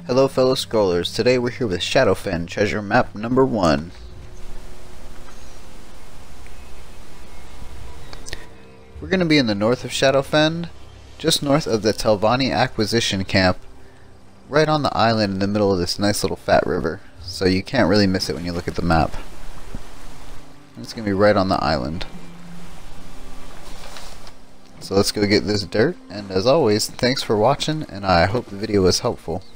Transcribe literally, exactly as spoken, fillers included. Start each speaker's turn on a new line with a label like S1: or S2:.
S1: Hello fellow scrollers, today we're here with Shadowfen, treasure map number one. We're going to be in the north of Shadowfen, just north of the Telvanni acquisition camp, right on the island in the middle of this nice little fat river, so you can't really miss it when you look at the map. It's going to be right on the island. So let's go get this dirt, and as always, thanks for watching, and I hope the video was helpful.